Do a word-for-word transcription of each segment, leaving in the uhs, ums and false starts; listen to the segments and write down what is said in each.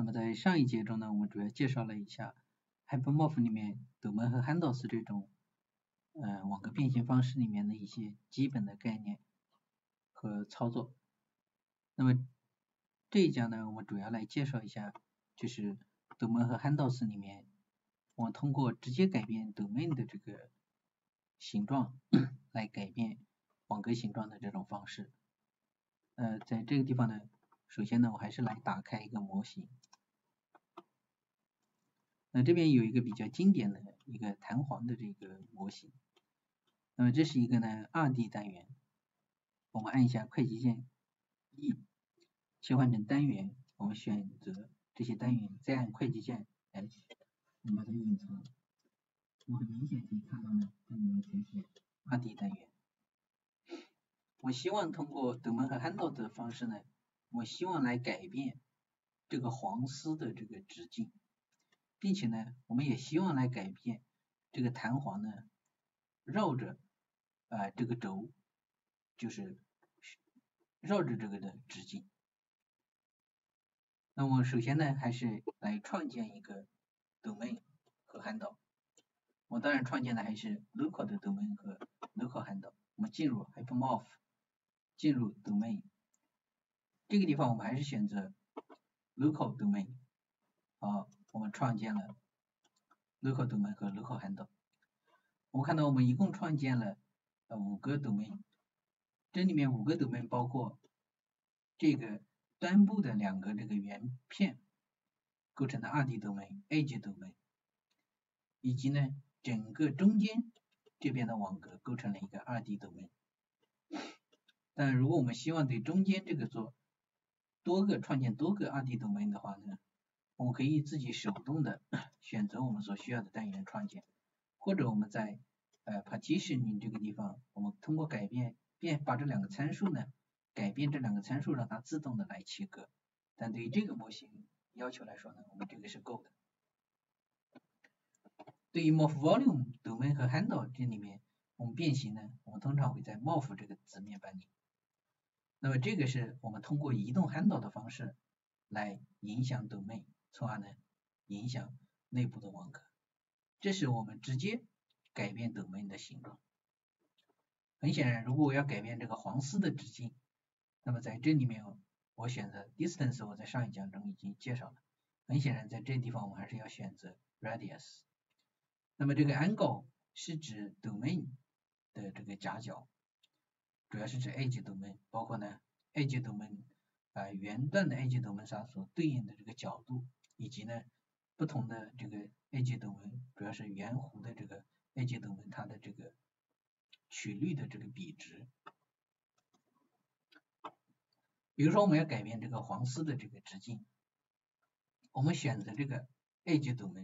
那么在上一节中呢，我们主要介绍了一下 Hypermorph 里面斗门和 Handles 这种呃网格变形方式里面的一些基本的概念和操作。那么这一讲呢，我们主要来介绍一下，就是斗门和 Handles 里面，我们通过直接改变 domain 的这个形状来改变网格形状的这种方式。呃，在这个地方呢，首先呢，我还是来打开一个模型。那这边有一个比较经典的一个弹簧的这个模型。那么这是一个呢二 D 单元，我们按一下快捷键 E， 切换成单元，我们选择这些单元，再按快捷键 H， 我们把它隐藏。我很明显可以看到呢，这里面全是二 D 单元。我希望通过斗门和 handle 的方式呢，我希望来改变这个黄丝的这个直径，并且呢，我们也希望来改变这个弹簧呢绕着啊、呃、这个轴，就是绕着这个的直径。那么首先呢，还是来创建一个 domain 和 handle。我当然创建的还是 local 的 domain 和 local handle。我们进入 Hypermorph， 进入 domain， 这个地方我们还是选择 local domain。好，我们创建了 local domain 和 local handle。我们看到我们一共创建了呃五个 domain， 这里面五个 domain 包括这个端部的两个这个圆片构成的二 D domain edge domain， 以及呢整个中间这边的网格构成了一个二 D domain。但如果我们希望对中间这个做多个创建多个二 D domain 的话呢，我们可以自己手动的选择我们所需要的单元创建，或者我们在呃 partitioning 这个地方，我们通过改变变把这两个参数呢改变这两个参数，让它自动的来切割。但对于这个模型要求来说呢，我们这个是够的。对于 morph volume domain 和 handle 这里面，我们变形呢，我们通常会在 morph 这个子面板里。那么这个是我们通过移动 handle 的方式来影响 domain， 从而呢影响内部的网格。这是我们直接改变 domain 的形状。很显然，如果我要改变这个黄丝的直径，那么在这里面我选择 distance， 我在上一讲中已经介绍了。很显然，在这地方我们还是要选择 radius。那么这个 angle 是指 domain 的这个夹角，主要是指 edge domain， 包括呢 edge domain 啊、呃、圆段的 edge domain 上所对应的这个角度，以及呢不同的这个 edge domain， 主要是圆弧的这个 edge domain 它的这个曲率的这个比值。比如说我们要改变这个黄丝的这个直径，我们选择这个 edge domain，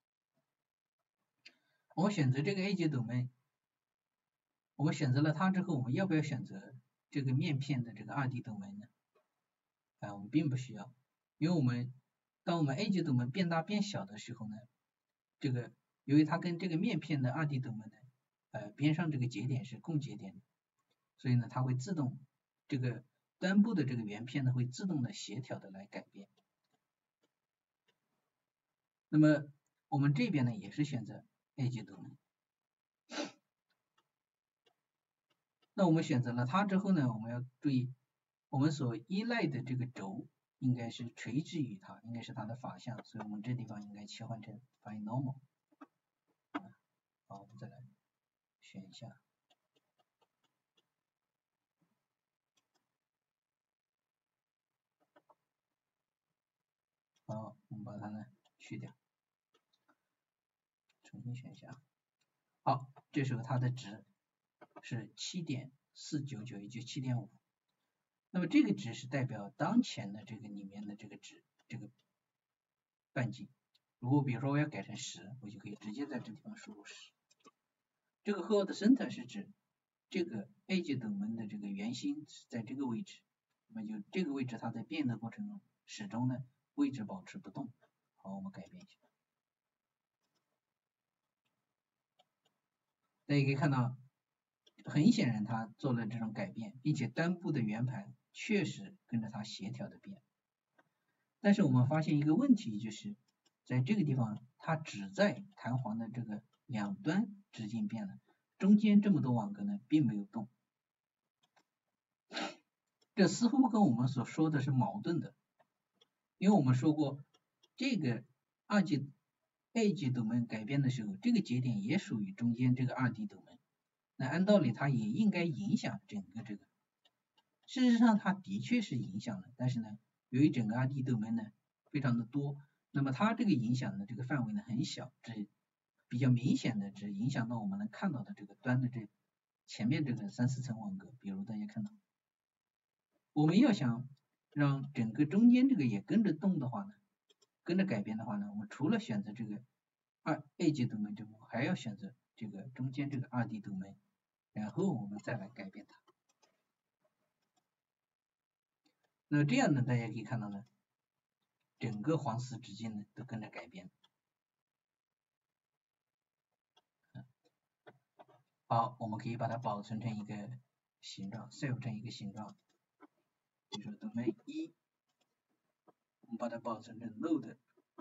我们选择这个 edge domain， 我们选择了它之后，我们要不要选择这个面片的这个二 D domain 呢？啊，我们并不需要，因为我们当我们 edge domain 变大变小的时候呢，这个由于它跟这个面片的二 D domain 呢，呃边上这个节点是共节点的，所以呢它会自动这个端部的这个圆片呢会自动的协调的来改变。那么我们这边呢也是选择 edge domain。那我们选择了它之后呢，我们要注意，我们所依赖的这个轴应该是垂直于它，应该是它的法向，所以我们这地方应该切换成 Find Normal。好，我们再来选一下。好，我们把它呢去掉，重新选一下。好，这时候它的值是 七点四九九， 也就 七点五。那么这个值是代表当前的这个里面的这个值，这个半径。如果比如说我要改成十，我就可以直接在这地方输入十。这个 hold center 是指这个 edge domain 的这个圆心在这个位置，那么就这个位置它在变的过程中始终呢位置保持不动。好，我们改变一下。大家可以看到，很显然它做了这种改变，并且端部的圆盘确实跟着它协调的变。 但是我们发现一个问题，就是在这个地方，它只在弹簧的这个两端直径变了，中间这么多网格呢并没有动。这似乎跟我们所说的是矛盾的，因为我们说过，这个二级 A 级斗门改变的时候，这个节点也属于中间这个二 D 斗门，那按道理它也应该影响整个这个。事实上它的确是影响了，但是呢，由于整个二 D 斗门呢非常的多，那么它这个影响的这个范围呢很小，只比较明显的只影响到我们能看到的这个端的这前面这个三四层网格，比如大家看到，我们要想让整个中间这个也跟着动的话呢，跟着改变的话呢，我们除了选择这个二 A 级斗门之后，还要选择这个中间这个二 D 斗门，然后我们再来改变它。那这样呢，大家可以看到呢，整个黄丝直径呢都跟着改变。好，我们可以把它保存成一个形状 ，save 成一个形状。比如说 domain 一，我们把它保存成 node。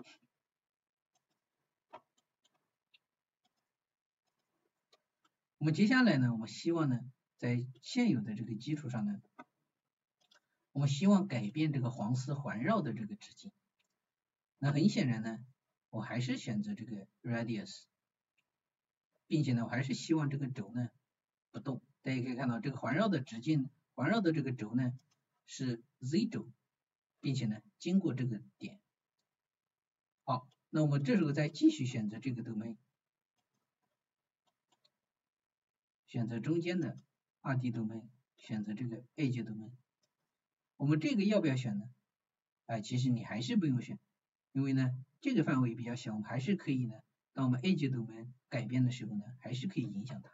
我们接下来呢，我们希望呢，在现有的这个基础上呢，我们希望改变这个黄丝环绕的这个直径。那很显然呢，我还是选择这个 radius， 并且呢，我还是希望这个轴呢不动。大家可以看到，这个环绕的直径，环绕的这个轴呢是 z 轴，并且呢经过这个点。好，那我们这时候再继续选择这个 domain， 选择中间的二 D domain， 选择这个 edge domain。我们这个要不要选呢？哎，其实你还是不用选，因为呢这个范围比较小，我们还是可以呢，当我们 edge domain 改变的时候呢，还是可以影响它。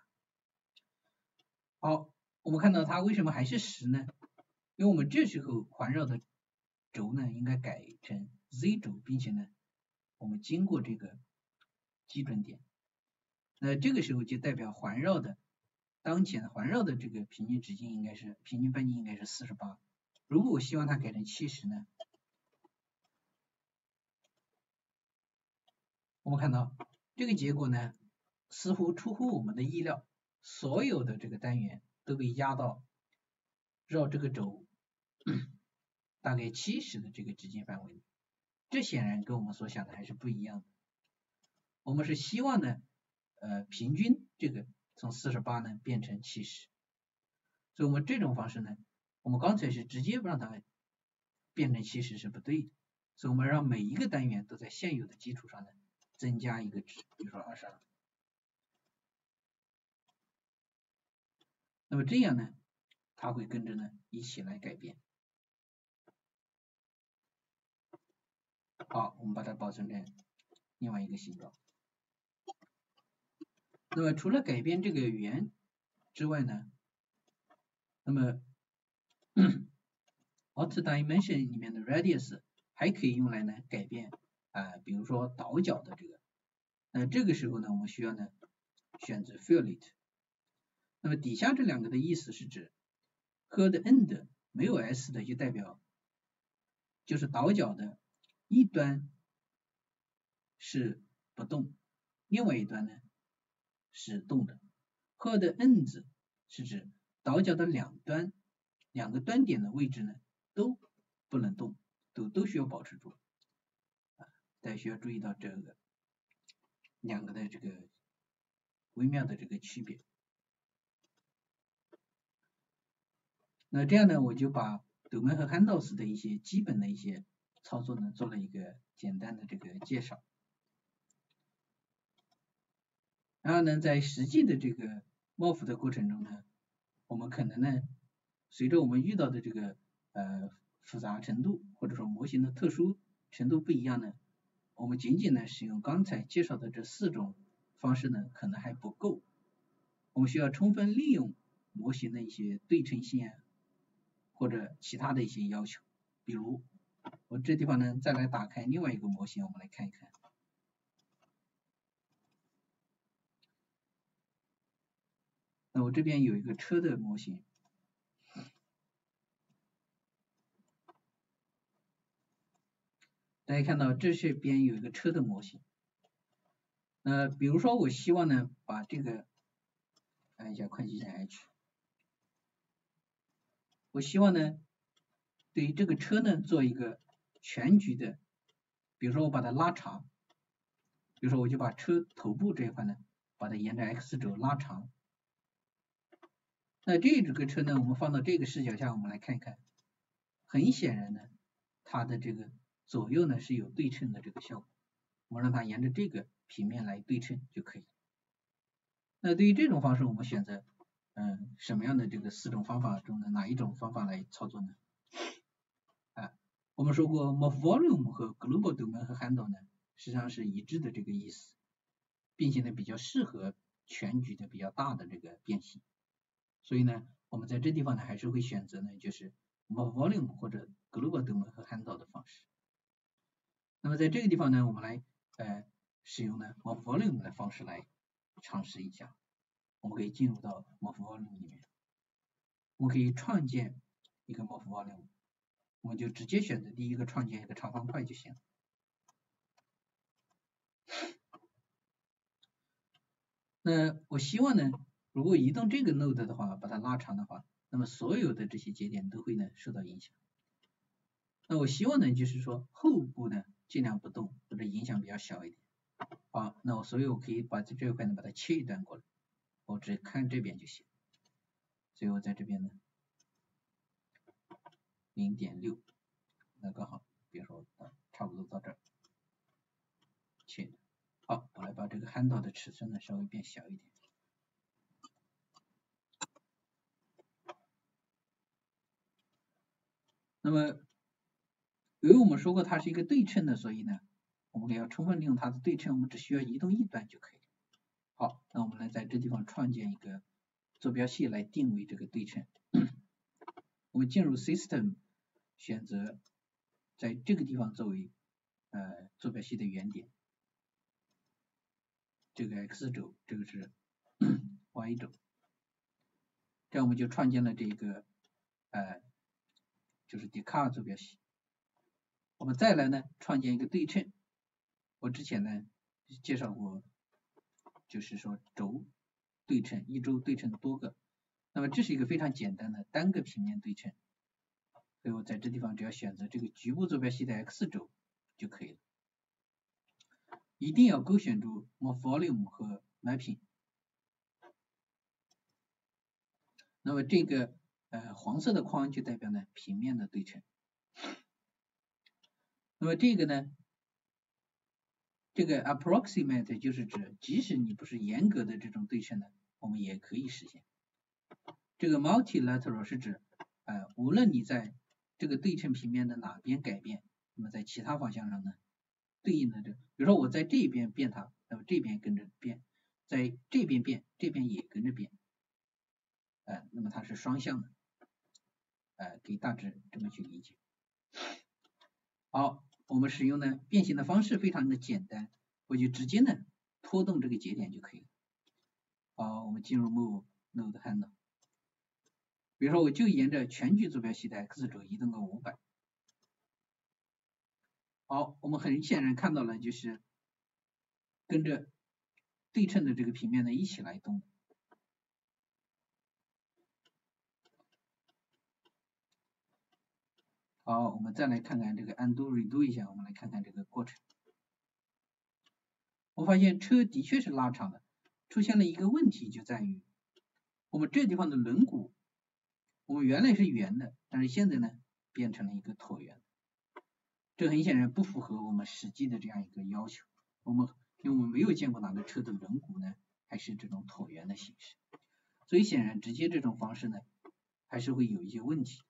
好，我们看到它为什么还是十呢？因为我们这时候环绕的轴呢应该改成 z 轴，并且呢我们经过这个基准点，那这个时候就代表环绕的当前环绕的这个平均直径应该是平均半径应该是四十八。如果我希望它改成七十呢，我们看到这个结果呢似乎出乎我们的意料，所有的这个单元都被压到绕这个轴大概七十的这个直径范围，这显然跟我们所想的还是不一样的。我们是希望呢呃平均这个从四十八呢变成七十，所以我们这种方式呢，我们刚才是直接不让它变成七十是不对的，所以我们让每一个单元都在现有的基础上呢增加一个值，比如说二十二。那么这样呢，它会跟着呢一起来改变。好，我们把它保存成另外一个形状。那么除了改变这个圆之外呢，那么Auto Dimension 里面的 Radius 还可以用来呢改变啊、呃，比如说倒角的这个。那这个时候呢，我们需要呢选择 Fillet。那么底下这两个的意思是指 Hard End 没有 S 的就代表就是倒角的一端是不动，另外一端呢是动的。Hard Ends 是指倒角的两端两个端点的位置呢都不能动，都都需要保持住。大家需要注意到这个两个的这个微妙的这个区别。那这样呢，我就把斗门和 handles 的一些基本的一些操作呢，做了一个简单的这个介绍。然后呢，在实际的这个 morph 的过程中呢，我们可能呢，随着我们遇到的这个呃复杂程度，或者说模型的特殊程度不一样呢，我们仅仅呢使用刚才介绍的这四种方式呢，可能还不够。我们需要充分利用模型的一些对称性啊，或者其他的一些要求。比如我这地方呢，再来打开另外一个模型，我们来看一看。那我这边有一个车的模型， 大家看到这这边有一个车的模型。呃，比如说我希望呢把这个按一下快捷键 H， 我希望呢对于这个车呢做一个全局的，比如说我把它拉长，比如说我就把车头部这一块呢把它沿着 X 轴拉长。那这个车呢我们放到这个视角下，我们来看一看，很显然呢它的这个左右呢是有对称的这个效果，我们让它沿着这个平面来对称就可以。那对于这种方式我们选择嗯什么样的这个四种方法中的哪一种方法来操作呢？啊，我们说过 Morph Volume 和 Global Domain 和 Handle 呢实际上是一致的这个意思，并且呢比较适合全局的比较大的这个变形。所以呢我们在这地方呢还是会选择呢就是 Morph Volume 或者 Global Domain 和 Handle 的方式。那么在这个地方呢我们来呃使用呢 Morph Volume 的方式来尝试一下。我们可以进入到 Morph Volume 里面，我们可以创建一个 Morph Volume， 我们就直接选择第一个创建一个长方块就行。那我希望呢如果移动这个 node 的话，把它拉长的话，那么所有的这些节点都会呢受到影响。那我希望呢就是说后部呢尽量不动，或者影响比较小一点。好，那我所以我可以把这一块呢把它切一段过来，我只看这边就行。所以我在这边呢 零点六， 那刚好比如说差不多到这儿切。好，我来把这个 handle 的尺寸呢稍微变小一点。那么由于我们说过它是一个对称的，所以呢我们要充分利用它的对称，我们只需要移动一端就可以了。好，那我们来在这地方创建一个坐标系来定位这个对称。我们进入 System， 选择在这个地方作为呃坐标系的原点，这个 X 轴，这个是 Y 轴，这样我们就创建了这个呃就是 Descartes 坐标系。我们再来呢创建一个对称，我之前呢介绍过，就是说轴对称，一轴对称多个，那么这是一个非常简单的单个平面对称，所以我在这地方只要选择这个局部坐标系的 X 轴就可以了。一定要勾选住 Morph Volume 和 Mapping。那么这个呃黄色的框就代表呢平面的对称。那么这个呢，这个 approximate 就是指即使你不是严格的这种对称呢，我们也可以实现。这个 multilateral 是指呃无论你在这个对称平面的哪边改变，那么在其他方向上呢对应的这，比如说我在这边变它，那么这边跟着变，在这边变，这边也跟着变，呃，那么它是双向的，呃，可以大致这么去理解。好，我们使用呢变形的方式非常的简单，我就直接呢拖动这个节点就可以了。好，我们进入 Move Node Handle， 比如说我就沿着全局坐标系的 X 轴移动个五百。好，我们很显然看到了就是跟着对称的这个平面呢一起来动。好，我们再来看看这个 undo redo 一下，我们来看看这个过程。我发现车的确是拉长的，出现了一个问题，就在于我们这地方的轮毂，我们原来是圆的，但是现在呢变成了一个椭圆，这很显然不符合我们实际的这样一个要求。我们因为我们没有见过哪个车的轮毂呢还是这种椭圆的形式，所以显然直接这种方式呢还是会有一些问题。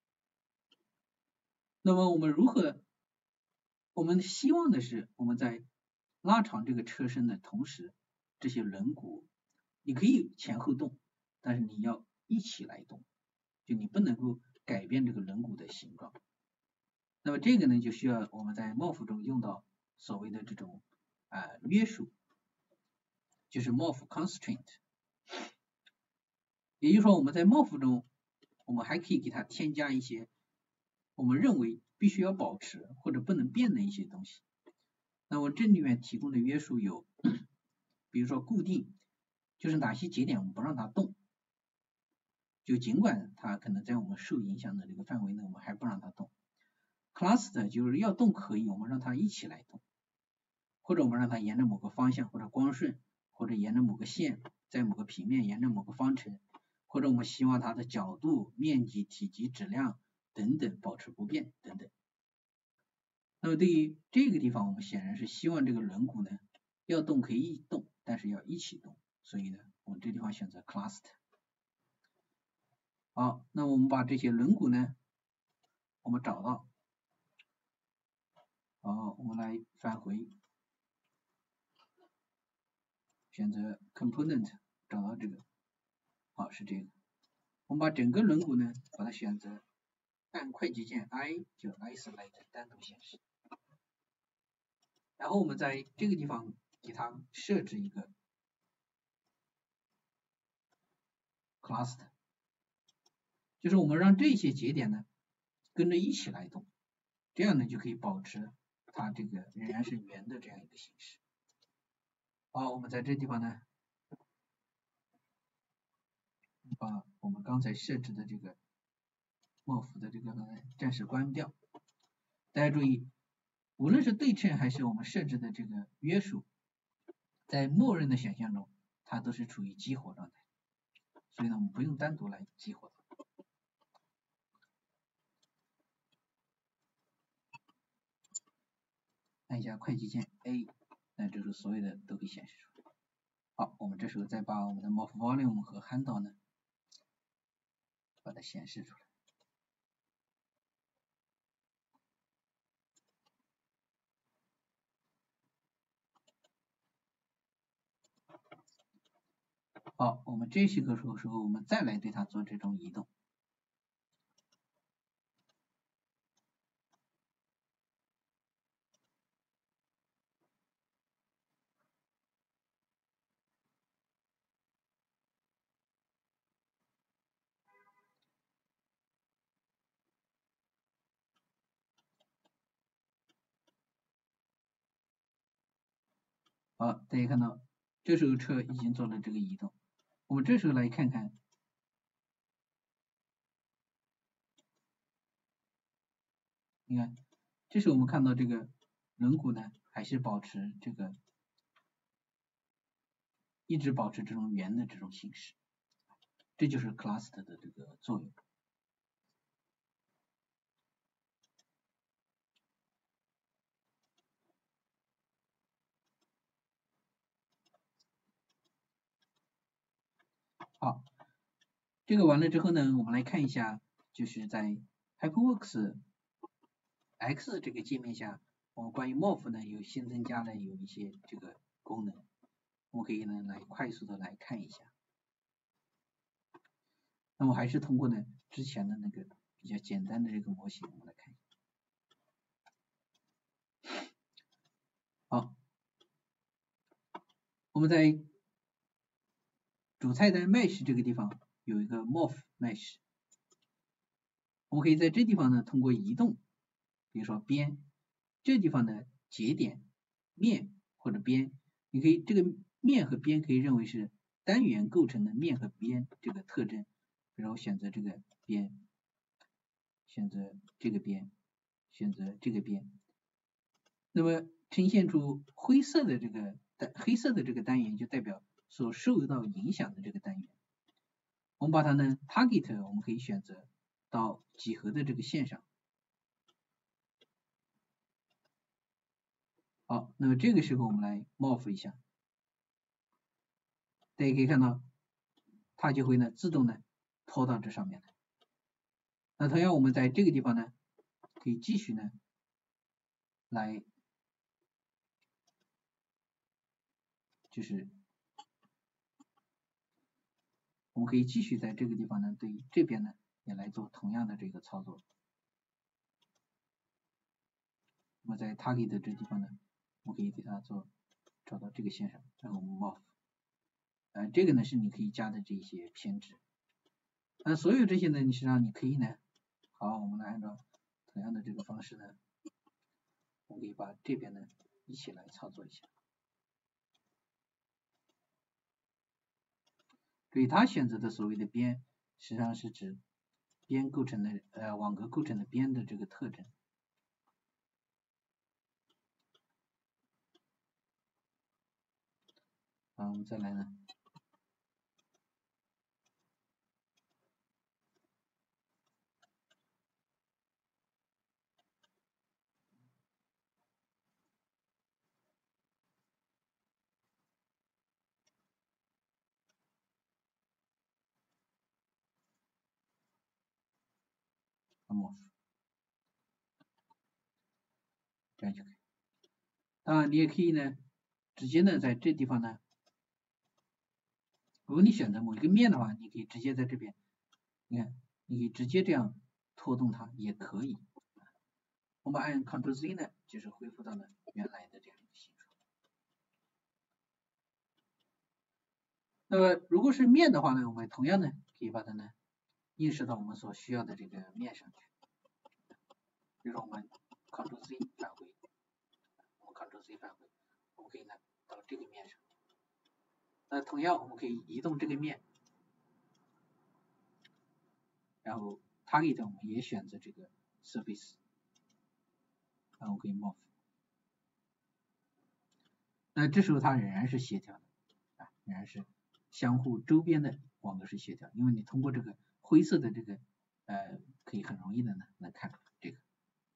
那么我们如何？我们希望的是我们在拉长这个车身的同时，这些轮毂你可以前后动，但是你要一起来动，就你不能够改变这个轮毂的形状。那么这个呢就需要我们在 Morph 中用到所谓的这种啊、呃、约束，就是 Morph Constraint。也就是说我们在 Morph 中，我们还可以给它添加一些我们认为必须要保持或者不能变的一些东西。那么这里面提供的约束有，比如说固定，就是哪些节点我们不让它动，就尽管它可能在我们受影响的这个范围内，我们还不让它动。cluster 就是要动可以，我们让它一起来动，或者我们让它沿着某个方向，或者光顺，或者沿着某个线，在某个平面沿着某个方程，或者我们希望它的角度、面积、体积、质量等等保持不变等等。那么对于这个地方，我们显然是希望这个轮毂呢要动可以一动，但是要一起动，所以呢我们这地方选择 cluster。好，那我们把这些轮毂呢我们找到，好，我们来返回，选择 component， 找到这个，好，是这个。我们把整个轮毂呢把它选择按快捷键 I 就 isolate 单独显示，然后我们在这个地方给它设置一个 cluster， 就是我们让这些节点呢跟着一起来动，这样呢就可以保持它这个仍然是圆的这样一个形式。好，我们在这地方呢把我们刚才设置的这个莫夫的这个呢暂时关掉。大家注意，无论是对称还是我们设置的这个约束，在默认的选项中它都是处于激活状态，所以呢我们不用单独来激活它。按一下快捷键 A， 那这时候所有的都可以显示出来。好，我们这时候再把我们的 morph volume 和 handle 呢把它显示出来。好，我们这些个时候时候我们再来对它做这种移动。好，大家看到这时候车已经做了这个移动。我们这时候来看看，你看，这时候我们看到这个轮毂呢还是保持这个一直保持这种圆的这种形式，这就是 cluster 的这个作用。好，这个完了之后呢，我们来看一下，就是在 HyperWorks X 这个界面下，我们关于 morph 呢有新增加了有一些这个功能，我们可以呢来快速的来看一下。那么还是通过呢之前的那个比较简单的这个模型，我们来看。好，我们在主菜单 Mesh 这个地方有一个 morph Mesh， 我们可以在这地方呢通过移动，比如说边，这地方的节点面或者边，你可以这个面和边可以认为是单元构成的面和边这个特征，比如我选择这个边，选择这个边，选择这个边，那么呈现出灰色的这个单黑色的这个单元就代表所受到影响的这个单元。我们把它呢 target 我们可以选择到几何的这个线上。好，那么这个时候我们来 morph 一下，大家可以看到它就会呢自动的拖到这上面来。那同样我们在这个地方呢可以继续呢来就是我们可以继续在这个地方呢对这边呢也来做同样的这个操作。那么在 target 的这地方呢，我们可以给它做找到这个线上，然后我们 morph， 呃，这个呢是你可以加的这些偏置。那所有这些呢，你实际上你可以呢，好，我们来按照同样的这个方式呢，我们可以把这边呢一起来操作一下。注意它选择的所谓的边，实际上是指边构成的呃网格构成的边的这个特征。好，我们再来呢。morph， 这样就可以。当然，你也可以呢，直接呢在这地方呢，如果你选择某一个面的话，你可以直接在这边，你看，你可以直接这样拖动它也可以。我们按 Ctrl Z 呢，就是恢复到了原来的这样一个形状。那么如果是面的话呢，我们同样呢可以把它呢映射到我们所需要的这个面上去。比如说我们 Ctrl Z 返回，我们 Ctrl Z 返回，我们可以呢到这个面上。那同样我们可以移动这个面，然后 Target 我们也选择这个 Surface， 然后可以 Morph。那这时候它仍然是协调的，啊，仍然是相互周边的网格是协调，因为你通过这个灰色的这个呃，可以很容易的呢能看出这个。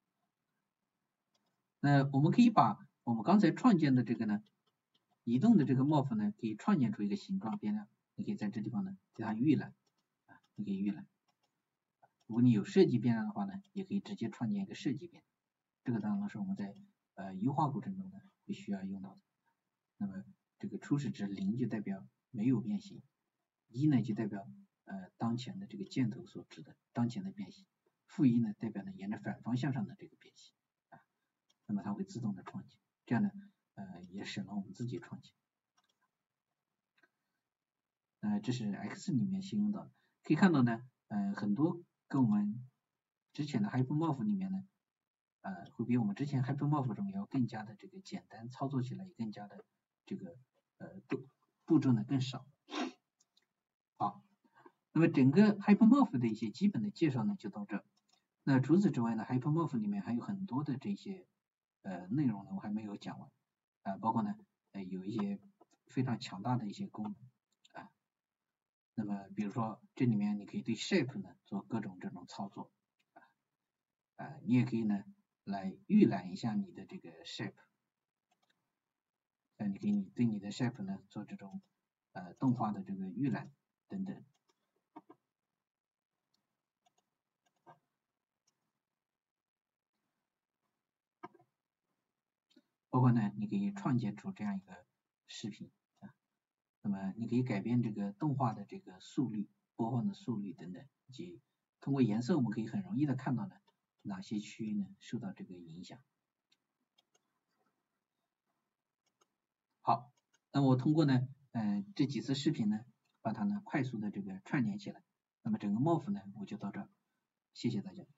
那我们可以把我们刚才创建的这个呢，移动的这个 Morph 呢，可以创建出一个形状变量，你可以在这地方呢对它预览，啊，你可以预览。如果你有设计变量的话呢，也可以直接创建一个设计变量。这个当然是我们在呃优化过程中呢会需要用到的。那么这个初始值零就代表没有变形，一呢就代表呃当前的这个箭头所指的当前的变形，负一呢代表呢沿着反方向上的这个变形啊，那么它会自动的创建，这样呢呃也省了我们自己创建。呃，这是 X 里面先用到的，可以看到呢，呃很多跟我们之前的 Hypermorph 里面呢，呃会比我们之前 Hypermorph 中要更加的这个简单，操作起来也更加的这个呃步步骤呢更少。好，那么整个 Hypermorph 的一些基本的介绍呢就到这。那除此之外呢 ，Hypermorph 里面还有很多的这些呃内容呢我还没有讲完啊、呃，包括呢呃有一些非常强大的一些功能啊。那么比如说这里面你可以对 Shape 呢做各种这种操作啊，啊你也可以呢来预览一下你的这个 Shape。呃，你可以对你的 Shape 呢做这种呃动画的这个预览等等。包括呢，你可以创建出这样一个视频啊，那么你可以改变这个动画的这个速率、播放的速率等等，以及通过颜色我们可以很容易的看到呢哪些区域呢受到这个影响。好，那么我通过呢，呃，这几次视频呢，把它呢快速的这个串联起来，那么整个 Morph 呢我就到这儿，谢谢大家。